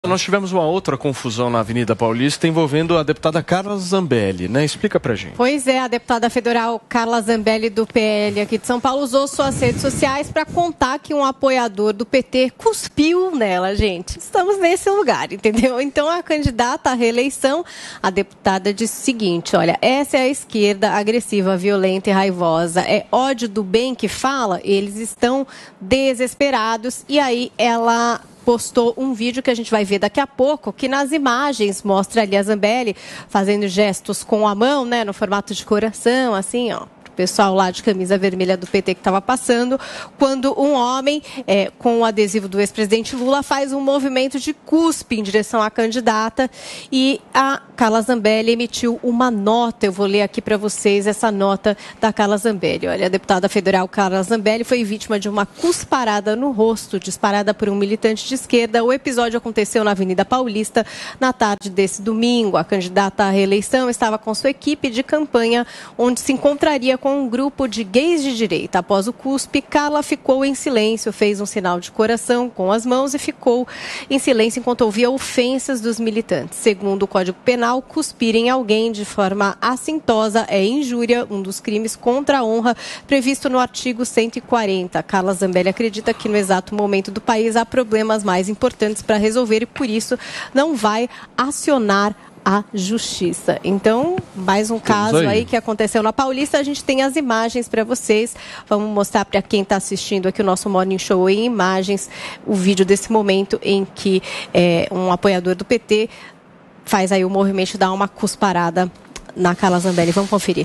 Nós tivemos uma outra confusão na Avenida Paulista envolvendo a deputada Carla Zambelli, né? Explica pra gente. Pois é, a deputada federal Carla Zambelli do PL aqui de São Paulo usou suas redes sociais para contar que um apoiador do PT cuspiu nela, gente. Estamos nesse lugar, entendeu? Então a candidata à reeleição, a deputada disse o seguinte, olha, essa é a esquerda agressiva, violenta e raivosa. É ódio do bem que fala? Eles estão desesperados. E aí ela postou um vídeo que a gente vai ver daqui a pouco, que nas imagens mostra ali a Zambelli fazendo gestos com a mão, né, no formato de coração, assim, ó. O pessoal lá de camisa vermelha do PT que estava passando, quando um homem com o adesivo do ex-presidente Lula faz um movimento de cuspe em direção à candidata e a Carla Zambelli emitiu uma nota. Eu vou ler aqui para vocês essa nota da Carla Zambelli. Olha, a deputada federal Carla Zambelli foi vítima de uma cusparada no rosto, disparada por um militante de esquerda. O episódio aconteceu na Avenida Paulista na tarde desse domingo. A candidata à reeleição estava com sua equipe de campanha, onde se encontraria com um grupo de gays de direita. Após o cuspe, Carla ficou em silêncio, fez um sinal de coração com as mãos e ficou em silêncio enquanto ouvia ofensas dos militantes. Segundo o Código Penal, cuspir em alguém de forma assintosa é injúria, um dos crimes contra a honra previsto no artigo 140. Carla Zambelli acredita que no exato momento do país há problemas mais importantes para resolver e, por isso, não vai acionar a justiça. Então, mais um caso aí que aconteceu na Paulista. A gente tem as imagens para vocês. Vamos mostrar para quem está assistindo aqui o nosso Morning Show em imagens, o vídeo desse momento em que um apoiador do PT faz aí o movimento de dar uma cusparada na Carla Zambelli. Vamos conferir.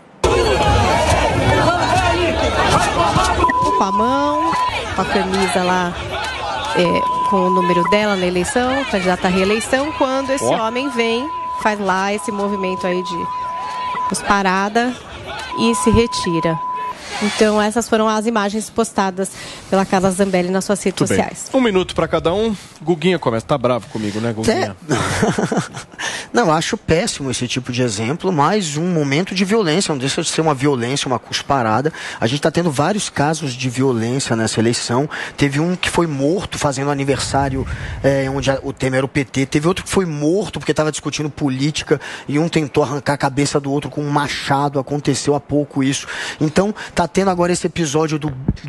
Com a mão, com a camisa lá com o número dela na eleição, candidata à reeleição, quando esse homem vem, faz lá esse movimento aí de cusparada e se retira. Então, essas foram as imagens postadas pela Carla Zambelli nas suas redes sociais. Um minuto para cada um. Guguinha começa. Tá bravo comigo, né, Guguinha? Não, acho péssimo esse tipo de exemplo, mas um momento de violência, não deixa de ser uma violência, uma cusparada. A gente está tendo vários casos de violência nessa eleição. Teve um que foi morto fazendo aniversário onde o tema era o PT. Teve outro que foi morto porque estava discutindo política e um tentou arrancar a cabeça do outro com um machado. Aconteceu há pouco isso. Então, tá tendo agora esse episódio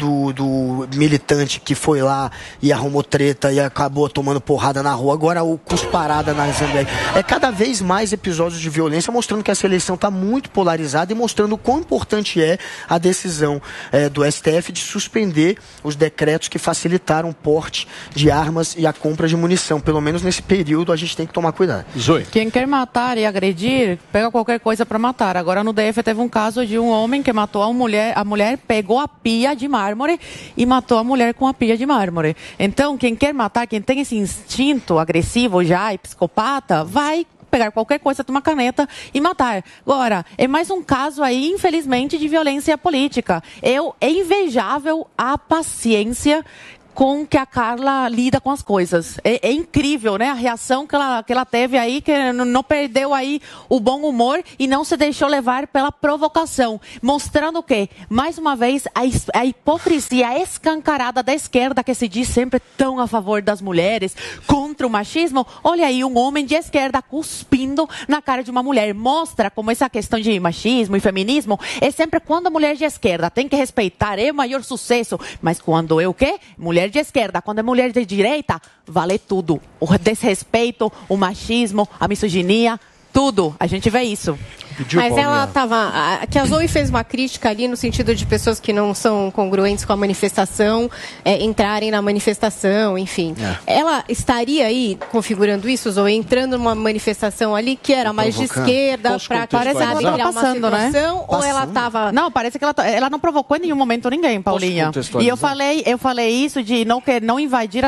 do militante que foi lá e arrumou treta e acabou tomando porrada na rua. Agora o cusparada na Zambelli. É cada vez mais episódios de violência, mostrando que essa eleição está muito polarizada e mostrando o quão importante é a decisão do STF de suspender os decretos que facilitaram o porte de armas e a compra de munição. Pelo menos nesse período a gente tem que tomar cuidado. Zoe. Quem quer matar e agredir, pega qualquer coisa para matar. Agora no DF teve um caso de um homem que matou a mulher pegou a pia de mármore e matou a mulher com a pia de mármore. Então, quem quer matar, quem tem esse instinto agressivo já e psicopata, vai pegar qualquer coisa, tomar caneta e matar. Agora, é mais um caso aí, infelizmente, de violência política. É invejável a paciência com que a Carla lida com as coisas. É incrível, né? A reação que ela teve aí, que não perdeu aí o bom humor e não se deixou levar pela provocação. Mostrando o quê? Mais uma vez, a hipocrisia escancarada da esquerda, que se diz sempre tão a favor das mulheres, contra o machismo. Olha aí, um homem de esquerda cuspindo na cara de uma mulher. Mostra como essa questão de machismo e feminismo é sempre quando a mulher de esquerda tem que respeitar, é o maior sucesso. Mas quando é o quê? Mulher de esquerda, quando é mulher de direita, vale tudo. O desrespeito, o machismo, a misoginia, tudo. A gente vê isso. Mas ela estava... Que a Zoe fez uma crítica ali no sentido de pessoas que não são congruentes com a manifestação entrarem na manifestação, enfim. Ela estaria aí configurando isso, Zoe, entrando numa manifestação ali que era mais de esquerda para criar uma situação, né? Ou ela estava... Não, parece que ela não provocou em nenhum momento ninguém, Paulinha. E eu falei isso de não invadir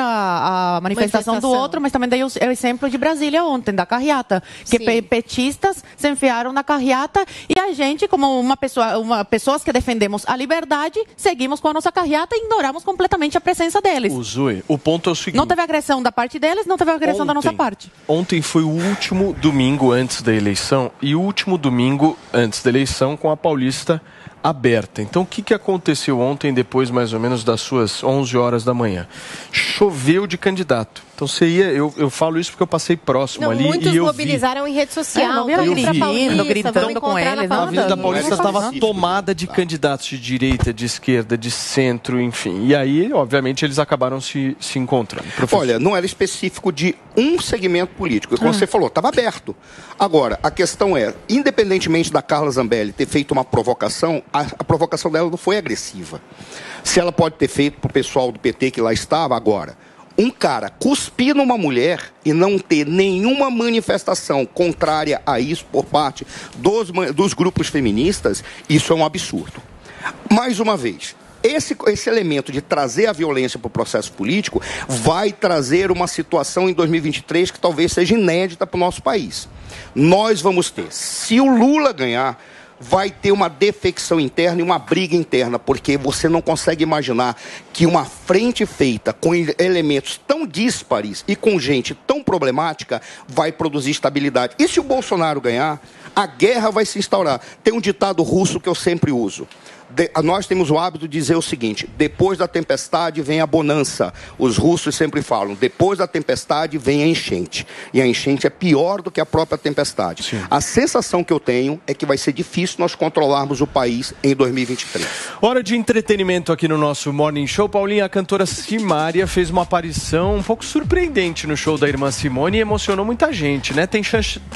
a manifestação do outro, mas também dei o exemplo de Brasília ontem, da carreata, que petistas se enfiaram na carreata e a gente, como pessoas que defendemos a liberdade, seguimos com a nossa carreata e ignoramos completamente a presença deles. O ponto é o seguinte... Não teve agressão da parte deles, não teve agressão da nossa parte. Ontem foi o último domingo antes da eleição e o último domingo antes da eleição com a Paulista aberta. Então, o que aconteceu ontem, depois mais ou menos das suas 11 horas da manhã? Choveu de candidato. Então você ia, eu falo isso porque eu passei próximo ali muitos e eu mobilizaram em rede social, gritando com eles. A Avenida Paulista estava tomada de candidatos de direita, de esquerda, de centro, enfim. E aí, obviamente, eles acabaram se encontrando. Professor. Olha, não era específico de um segmento político. Como você falou, estava aberto. Agora, a questão é, independentemente da Carla Zambelli ter feito uma provocação, a provocação dela não foi agressiva. Se ela pode ter feito para o pessoal do PT que lá estava agora, um cara cuspir numa mulher e não ter nenhuma manifestação contrária a isso por parte dos grupos feministas, isso é um absurdo. Mais uma vez, esse elemento de trazer a violência para o processo político vai trazer uma situação em 2023 que talvez seja inédita para o nosso país. Nós vamos ter, se o Lula ganhar, vai ter uma defecção interna e uma briga interna, porque você não consegue imaginar que uma frente feita com elementos tão díspares e com gente tão problemática vai produzir estabilidade. E se o Bolsonaro ganhar, a guerra vai se instaurar. Tem um ditado russo que eu sempre uso. Nós temos o hábito de dizer o seguinte: depois da tempestade vem a bonança. Os russos sempre falam, depois da tempestade vem a enchente. E a enchente é pior do que a própria tempestade. Sim. A sensação que eu tenho é que vai ser difícil nós controlarmos o país em 2023. Hora de entretenimento aqui no nosso Morning Show. Paulinha, a cantora Simária fez uma aparição um pouco surpreendente no show da irmã Simone e emocionou muita gente, né? Tem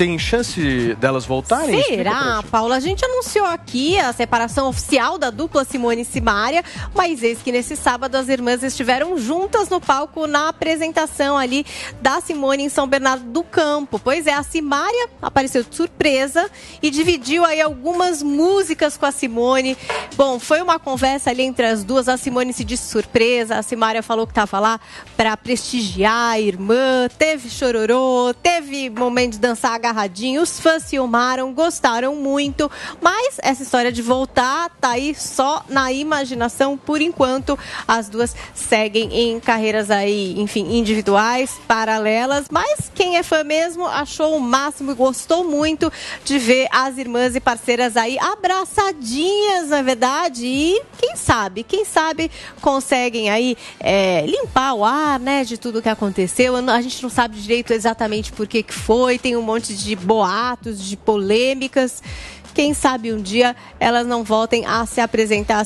chance delas voltarem? Será, Paula? A gente anunciou aqui a separação oficial da dupla Simone e Simária, mas eis que nesse sábado as irmãs estiveram juntas no palco na apresentação ali da Simone em São Bernardo do Campo. Pois é, a Simária apareceu de surpresa e dividiu aí algumas músicas com a Simone. Bom, foi uma conversa ali entre as duas, a Simone se disse surpresa, a Simária falou que estava lá para prestigiar a irmã, teve chororô, teve momento de dançar agarradinho, os fãs filmaram, gostaram muito, mas essa história de voltar tá aí só na imaginação por enquanto. As duas seguem em carreiras aí, enfim, individuais, paralelas, mas quem é fã mesmo achou o máximo e gostou muito de ver as irmãs e parceiras aí abraçadinhas, na verdade, e quem sabe conseguem aí limpar o ar, né, de tudo que aconteceu. A gente não sabe direito exatamente por que foi, tem um monte de boatos, de polêmicas. Quem sabe um dia elas não voltem a se apresentar